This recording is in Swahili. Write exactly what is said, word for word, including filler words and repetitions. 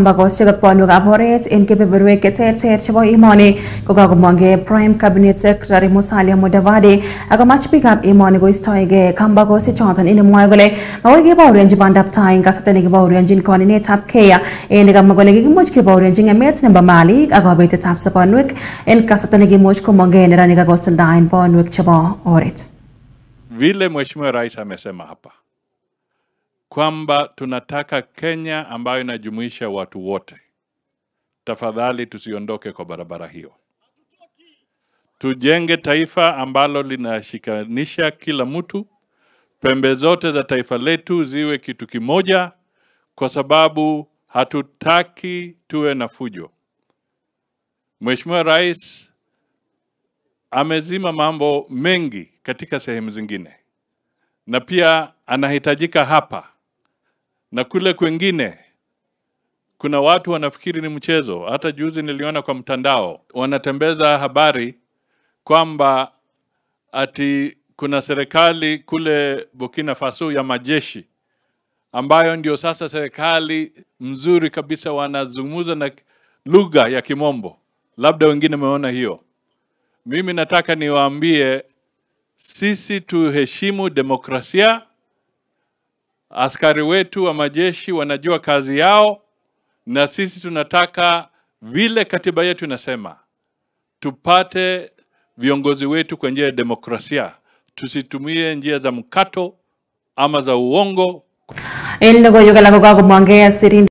Bagosik Ponu Gaboret in Keberuek Tet Chabo Imoni, Kogamonge, Prime Cabinet Secretary Musalia Mudavadi, Agamach pick up Imoni Goistoige, Kambagosi Johnson in the Moigole, Mawagi Range Band up tying Gasatanic Range coordinate tap Kea, and the Gamagoli Muchki Ranging a met number Mali, Agabate taps upon Wick, and Casatanigi Muchko Mongan, Raniga Gosundine, Bonwick Chabo, or it. Vile Mheshimiwa Rais amesema hapa kwamba tunataka Kenya ambayo inajumuisha watu wote. Tafadhali tusiondoke kwa barabara hiyo. Tujenge taifa ambalo linashikanisha kila mtu, pembe zote za taifa letu ziwe kitu kimoja, kwa sababu hatutaki tuwe na fujo. Mheshimiwa Rais amezima mambo mengi katika sehemu zingine, na pia anahitajika hapa na kule kwengine. Kuna watu wanafikiri ni mchezo. Hata juzi niliona kwa mtandao wanatembeza habari kwamba ati kuna serikali kule Burkina Faso ya majeshi ambayo ndio sasa serikali mzuri kabisa, wanazungumza na lugha ya Kimombo. Labda wengine wameona hiyo. Mimi nataka niwaambie sisi tuheshimu demokrasia. Askari wetu wa majeshi wanajua kazi yao, na sisi tunataka vile katiba yetu inasema tupate viongozi wetu kwa njia ya demokrasia. Tusitumie njia za mkato ama za uongo.